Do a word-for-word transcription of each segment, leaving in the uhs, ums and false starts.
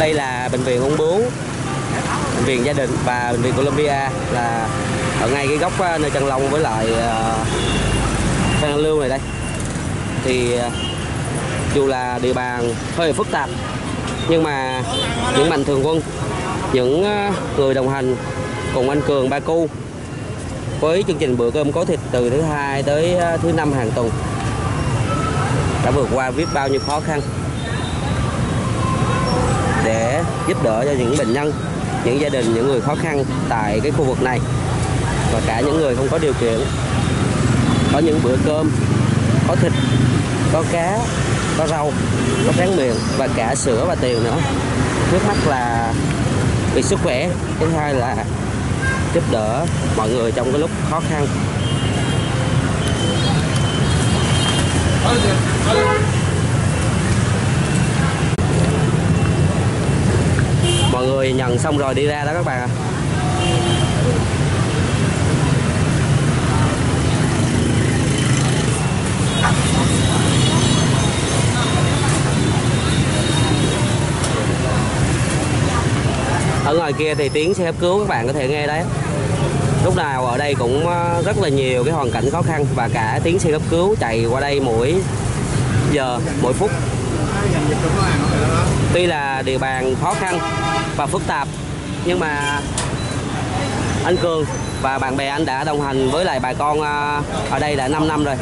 Đây là bệnh viện ung bướu, bệnh viện gia đình và bệnh viện Columbia, là ở ngay cái góc nơi Trần Long với lại uh, Phan Lưu này đây. Thì uh, dù là địa bàn hơi phức tạp, nhưng mà những mạnh thường quân, những uh, người đồng hành cùng anh Cường Ba Cu với chương trình bữa cơm có thịt từ thứ hai tới uh, thứ năm hàng tuần đã vượt qua biết bao nhiêu khó khăn để giúp đỡ cho những bệnh nhân, những gia đình, những người khó khăn tại cái khu vực này, và cả những người không có điều kiện. Có những bữa cơm có thịt, có cá, có rau, có tráng miệng và cả sữa và tiền nữa. Trước mắt là vì sức khỏe, thứ hai là giúp đỡ mọi người trong cái lúc khó khăn. Mọi người nhận xong rồi đi ra đó các bạn ạ. Ở ngoài kia thì tiếng xe cấp cứu các bạn có thể nghe đấy. Lúc nào ở đây cũng rất là nhiều cái hoàn cảnh khó khăn, và cả tiếng xe cấp cứu chạy qua đây mỗi giờ, mỗi phút. Tuy là địa bàn khó khăn và phức tạp, nhưng mà anh Cường và bạn bè anh đã đồng hành với lại bà con ở đây đã năm năm rồi.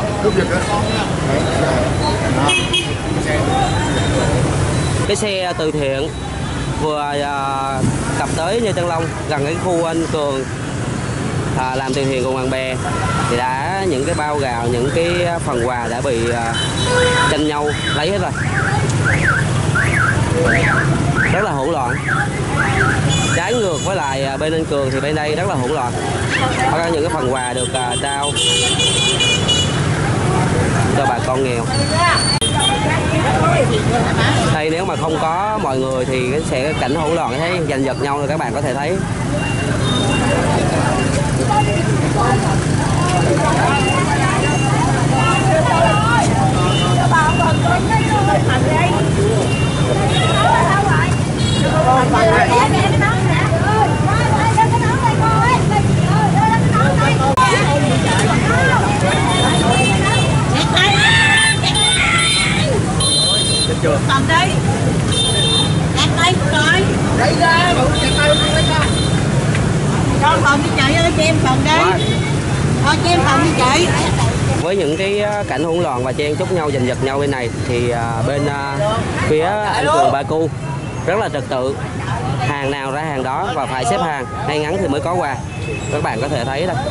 Cái xe từ thiện vừa cập tới như Tân Long, gần cái khu anh Cường à, làm từ thiện cùng bạn bè, thì đã những cái bao gạo, những cái phần quà đã bị à, tranh nhau lấy hết rồi. Rất là hỗn loạn. Trái ngược với lại bên anh Cường thì bên đây rất là hỗn loạn. Có những cái phần quà được à, trao cho bà con nghèo. Đây nếu mà không có mọi người thì sẽ cái cảnh hỗn loạn thấy giành giật nhau rồi, các bạn có thể thấy. Cầm đi. Đặt đây rồi. Lấy ra, đặt tay lấy ra. Cho phòng đi chị ơi, cho em phòng đi. Thôi cho em phòng đi chị. Với những cái cảnh hỗn loạn và chen chúc nhau, giành giật nhau bên này thì bên phía anh Cường Ba Cu rất là trật tự, hàng nào ra hàng đó và phải xếp hàng ngay ngắn thì mới có quà. Các bạn có thể thấy đây.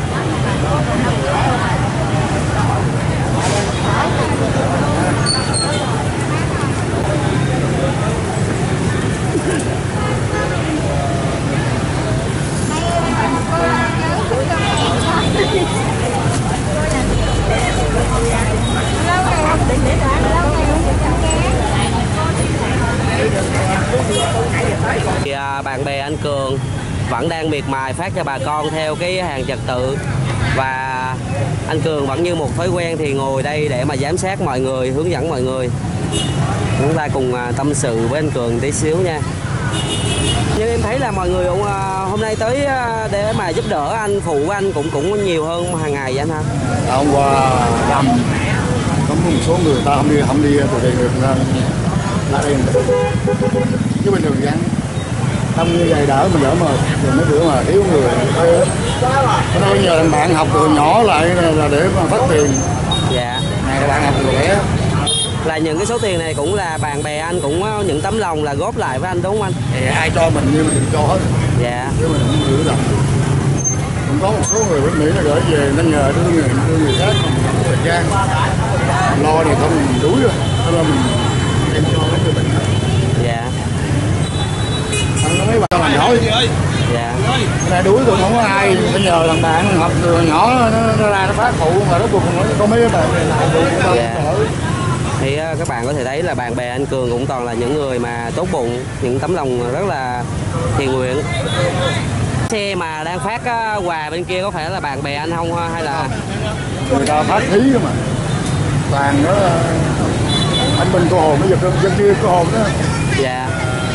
Thì, à, bạn bè anh Cường vẫn đang miệt mài phát cho bà con theo cái hàng trật tự, và anh Cường vẫn như một thói quen thì ngồi đây để mà giám sát mọi người, hướng dẫn mọi người. Chúng ta cùng à, tâm sự với anh Cường tí xíu nha. Nhưng em thấy là mọi người cũng, à, hôm nay tới à, để mà giúp đỡ anh, phụ anh cũng cũng nhiều hơn hàng ngày vậy anh ha. Hôm qua năm có một số người ta không đi không đi từ đây được ra lại đây, chứ bình thường vẫn không như vậy đỡ mình đỡ mà mấy bữa mà thiếu người nó nói nhờ bạn học từ nhỏ lại là để mà phát tiền. Dạ. Này các bạn học từ bé là những cái số tiền này cũng là bạn bè anh cũng những tấm lòng là góp lại với anh đúng không anh? Thì ai cho mình như mình cho hết. Dạ. Chứ mình không giữ được. Cũng có một số người bên Mỹ là gửi về nên nhờ đưa người đưa người khác không có thời gian lo thì không mình đuối rồi, cho nên mình em cho mấy người bệnh. Dạ. Anh nói mấy bạn làm nhỏ đi. Dạ. Cái này đuối rồi không có ai, phải nhờ thằng bạn học từ nhỏ nó, nó ra nó phát phụ mà nó cùng có mấy bạn này. Dạ. Thì các bạn có thể thấy là bạn bè anh Cường cũng toàn là những người mà tốt bụng, những tấm lòng rất là thiện nguyện. Xe mà đang phát quà bên kia có phải là bạn bè anh không, hay là người ta phát thí mà toàn đó anh bên cô hồn, nó giật dân kia cô hồn đó. Dạ.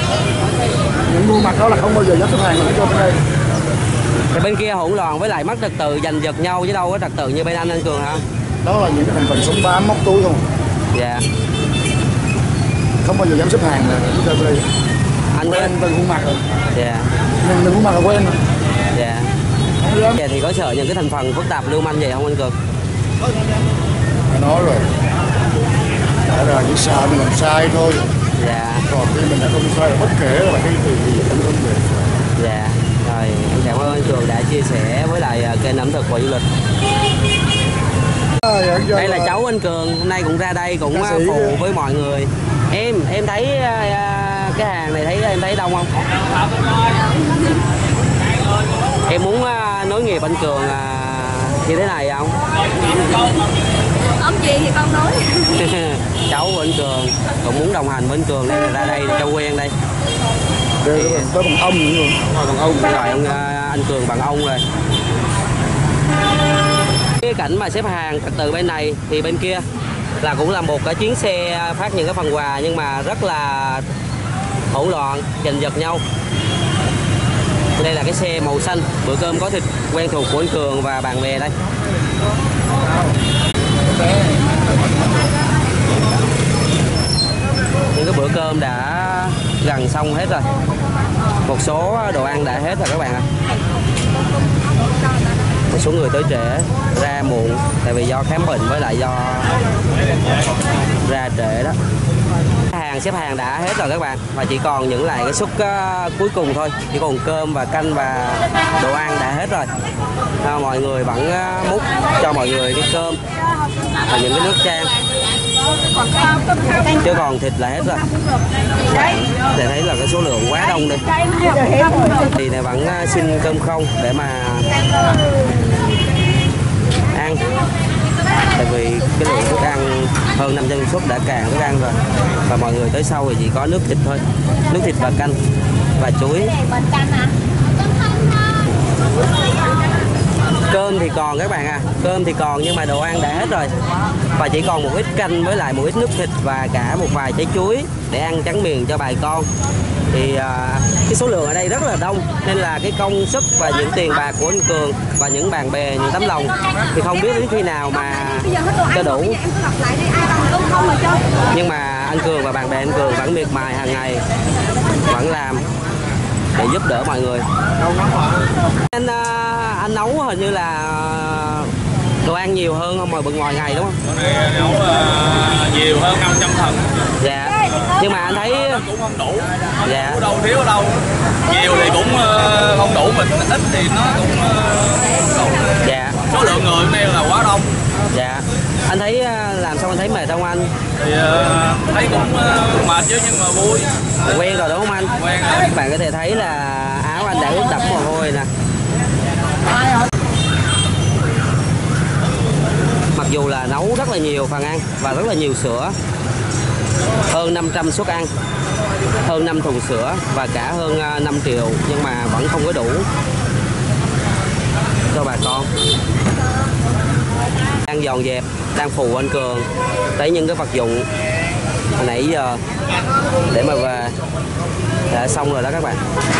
đó là không bao giờ dám xếp hàng cho bên đây. Thì bên kia hỗn loạn với lại mất trật tự giành giật nhau chứ đâu có trật tự như bên anh anh Cường hả? Đó là những cái thành phần sống bám móc túi không. Dạ. Không bao giờ dám xếp hàng là chúng ta đây. Anh quen từng khuôn mặt rồi. Dạ. Mình mình khuôn mặt là quen. Dạ. Dạ thì có sợ những cái thành phần phức tạp lưu manh vậy không anh Cường? Phải nói rồi. Đó là chỉ sợ mình làm sai thôi. Dạ. Còn khi mình đã không sai bất kể là cái gì thì cũng không được. Dạ. Rồi em cảm ơn anh Cường đã chia sẻ với lại kênh ẩm thực và du lịch. Đây là cháu anh Cường, hôm nay cũng ra đây cũng phụ với mọi người. Em em thấy cái hàng này thấy em thấy đông không? Em muốn nối nghiệp anh Cường như thế này không? Ông gì thì con nói. Cháu của anh Cường cũng muốn đồng hành với anh Cường nên là ra đây để cho quen đây. Đây thì... tới bằng ông nữa rồi. Bằng ông rồi anh, anh Cường bằng ông rồi. Cái cảnh mà xếp hàng trật tự bên này thì bên kia là cũng là một cái chuyến xe phát những cái phần quà nhưng mà rất là hỗn loạn, giành giật nhau. Đây là cái xe màu xanh, bữa cơm có thịt quen thuộc của anh Cường và bạn bè đây. Những cái bữa cơm đã gần xong hết rồi. Một số đồ ăn đã hết rồi các bạn ạ. Một số người tới trễ, ra muộn tại vì do khám bệnh với lại do ra trễ đó. Hàng xếp hàng đã hết rồi các bạn và chỉ còn những lại cái suất uh, cuối cùng thôi, chỉ còn cơm và canh và đồ ăn đã hết rồi. À, mọi người vẫn uh, múc cho mọi người cái cơm và những cái nước chan, chứ còn thịt là hết rồi. Để thấy là cái số lượng quá đông đi. Thì này vẫn uh, xin cơm không để mà ăn. Tại vì cái lượng thức ăn hơn năm trăm suất đã cạn thức ăn rồi và mọi người tới sau thì chỉ có nước thịt thôi, nước thịt và canh và chuối. Cơm thì còn các bạn à, cơm thì còn nhưng mà đồ ăn đã hết rồi và chỉ còn một ít canh với lại một ít nước thịt và cả một vài trái chuối để ăn tráng miệng cho bà con. Thì à, cái số lượng ở đây rất là đông nên là cái công sức và những tiền bạc của anh Cường và những bạn bè, những tấm lòng thì không biết đến khi nào mà cho đủ. Nhưng mà anh Cường và bạn bè anh Cường vẫn miệt mài hàng ngày, vẫn làm để giúp đỡ mọi người. Anh anh nấu hình như là đồ ăn nhiều hơn không mà bận ngoài ngày đúng không? Bữa nay nấu uh, nhiều hơn năm trăm phần. Dạ. Nhưng mà anh thấy cũng không đủ. Không dạ. đủ đâu, thiếu ở đâu. Nhiều thì cũng uh, không đủ, mình ít thì nó cũng uh, đủ. Dạ. Số lượng người hôm nay là quá đông. Dạ. Anh thấy làm xong anh thấy mệt không anh? Thì uh, thấy cũng uh, mệt chứ nhưng mà vui. Quen rồi đúng không anh? Quen rồi. Các bạn có thể thấy là áo anh đã ướt đẫm mồ hôi nè. Mặc dù là nấu rất là nhiều phần ăn và rất là nhiều sữa, hơn năm trăm suất ăn, hơn năm thùng sữa và cả hơn năm triệu nhưng mà vẫn không có đủ cho bà con. Đang dọn dẹp, đang phụ anh Cường lấy những cái vật dụng hồi nãy giờ để mà về đã xong rồi đó các bạn.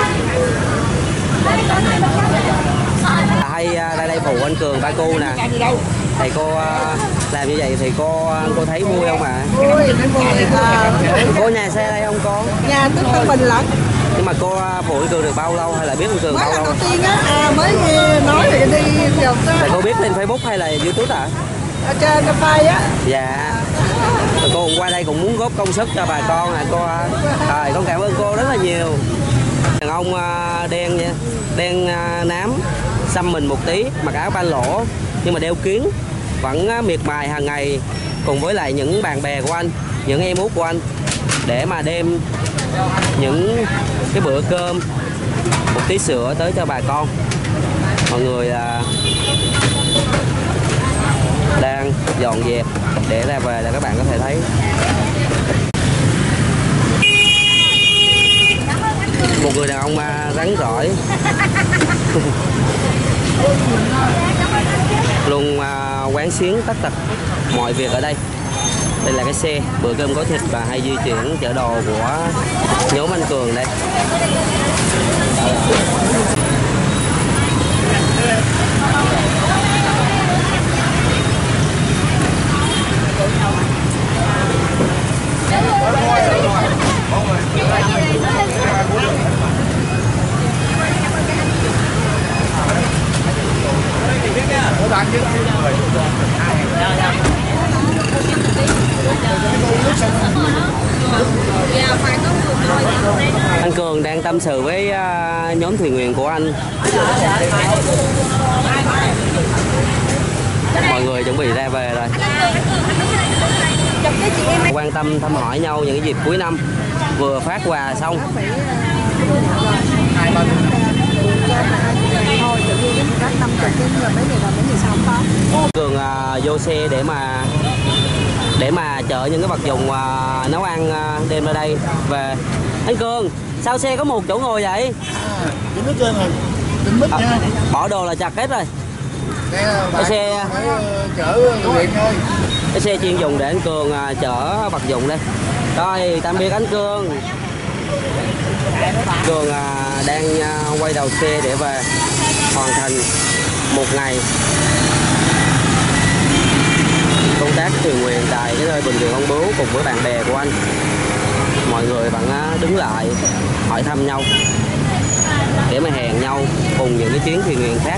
Hay ra đây phụ anh Cường ba cô nè. Thầy cô làm như vậy thì cô cô thấy vui không ạ? À? Cô nhà xe đây không cô? Nhà tôi Tân Bình lận. Nhưng mà cô phụ anh Cường được bao lâu hay là biết anh Cường mới bao lâu? Mới đầu tiên á, à, mới nói thì đi dòng đó. Thầy cô biết lên Facebook hay là YouTube hả? Ở trên Face á. Dạ. Rồi cô cũng qua đây cũng muốn góp công sức cho bà con nè cô. Rồi con cảm ơn cô rất là nhiều. Đàn ông đen nha, đen nám, xăm mình một tí, mặc áo ba lỗ nhưng mà đeo kiếng, vẫn miệt mài hàng ngày cùng với lại những bạn bè của anh, những em út của anh để mà đem những cái bữa cơm, một tí sữa tới cho bà con. Mọi người là đang dọn dẹp để ra về là các bạn có thể thấy. Một người đàn ông rắn rỏi luôn quán xuyến tất tật mọi việc ở đây. Đây là cái xe bữa cơm có thịt và hay di chuyển chở đồ của nhóm anh Cường đây. Cường đang tâm sự với uh, nhóm thuyền nguyện của anh. Mọi người chuẩn bị ra về rồi. Quan tâm thăm hỏi nhau những dịp cuối năm, vừa phát quà xong. Cường uh, vô xe để mà để mà chở những cái vật dụng uh, nấu ăn uh, đem ra đây về. Anh Cường, sao xe có một chỗ ngồi vậy? Tính hết trơn rồi, tính mít nha. Bỏ đồ là chặt hết rồi. Cái xe chở điện thôi. Cái xe chuyên dùng để anh Cường uh, chở vật dụng đây. Rồi, tạm biệt anh Cường. Cường uh, đang uh, quay đầu xe để về hoàn thành một ngày công tác thiện nguyện tại cái nơi bệnh viện Ung Bướu cùng với bạn bè của anh. Mọi người vẫn đứng lại hỏi thăm nhau để mà hẹn nhau cùng những cái chuyến thiện nguyện khác.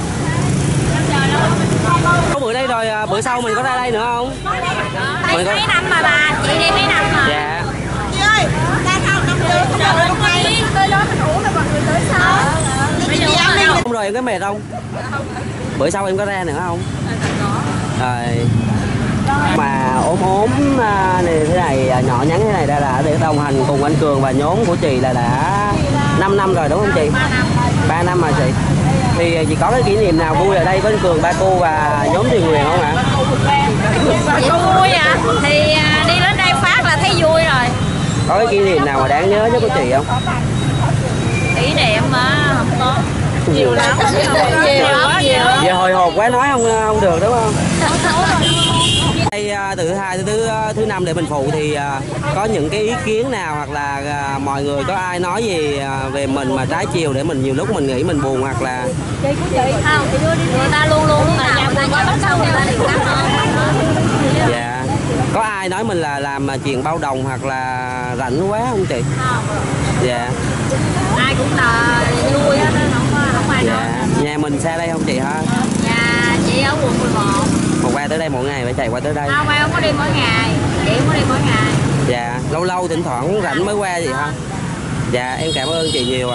Có bữa đây rồi, bữa sau mình có ra đây nữa không? Đây mấy năm mà bà, chị đi mấy năm mà. Dạ. Chị ơi, ta sao năm trước giờ lên đây tới đó mình uống rồi mọi người tới sau. Không rồi em có mệt không? Bữa sau em có ra nữa không? Rồi. Mà ốm ốm này thế này, nhỏ nhắn thế này đã là để đồng hành cùng anh Cường và nhóm của chị là đã năm năm rồi đúng không chị? ba năm mà chị. Thì chị có cái kỷ niệm nào vui ở đây với anh Cường, ba cô và nhóm thiện nguyện không ạ? Chị vui à? Thì đi đến đây phát là thấy vui rồi. Có cái kỷ niệm nào mà đáng nhớ nhất của chị không? Kỷ niệm mà không có. Nhiều lắm. Nhiều lắm. Giờ hồi hộp quá nói không không được đúng không? Đây từ thứ hai tới thứ thứ năm để mình phụ thì có những cái ý kiến nào hoặc là mọi người có ai nói gì về mình mà trái chiều để mình nhiều lúc mình nghĩ mình buồn hoặc là không, người ta luôn luôn lúc nào người ta có bắt xong người ta liền tắm hơn. Dạ. Có ai nói mình là làm chuyện bao đồng hoặc là rảnh quá không chị? Không. Dạ. Ai cũng là vui hết, không có không ai nói. Dạ. Nhà mình xa đây không chị hả? Nhà chị ở quận mười một. Mà qua tới đây mỗi ngày phải chạy qua tới đây. Không, em không có đi mỗi ngày. Chị không có đi mỗi ngày. Dạ, lâu lâu thỉnh thoảng rảnh mới qua vậy hả? Dạ, em cảm ơn chị nhiều ạ.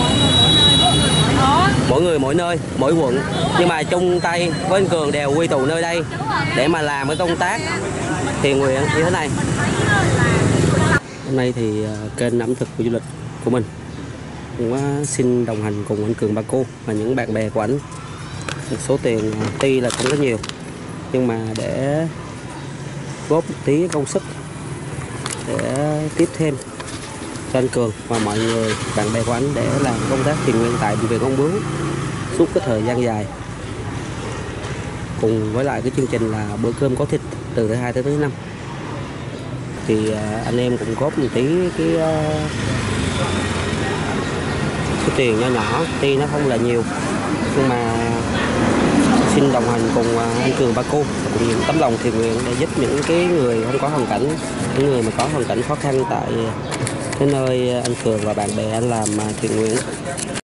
À. Mỗi người mỗi nơi, mỗi quận. Nhưng mà chung tay với anh Cường đều quy tụ nơi đây để mà làm cái công tác thiện nguyện như thế này. Hôm nay thì kênh ẩm thực của du lịch của mình cũng xin đồng hành cùng anh Cường, ba cô và những bạn bè của anh. Một số tiền tuy là không có nhiều nhưng mà để góp một tí công sức để tiếp thêm cho anh Cường và mọi người bạn bè của anh để làm công tác thiện nguyện tại bệnh viện Ung Bướu suốt cái thời gian dài, cùng với lại cái chương trình là bữa cơm có thịt từ thứ hai tới thứ năm. Thì anh em cũng góp một tí cái cái tiền nho nhỏ, tuy nó không là nhiều nhưng mà xin đồng hành cùng anh Cường, ba cô cùng những tấm lòng thiện nguyện để giúp những cái người không có hoàn cảnh, những người mà có hoàn cảnh khó khăn tại cái nơi anh Cường và bạn bè anh làm thiện nguyện.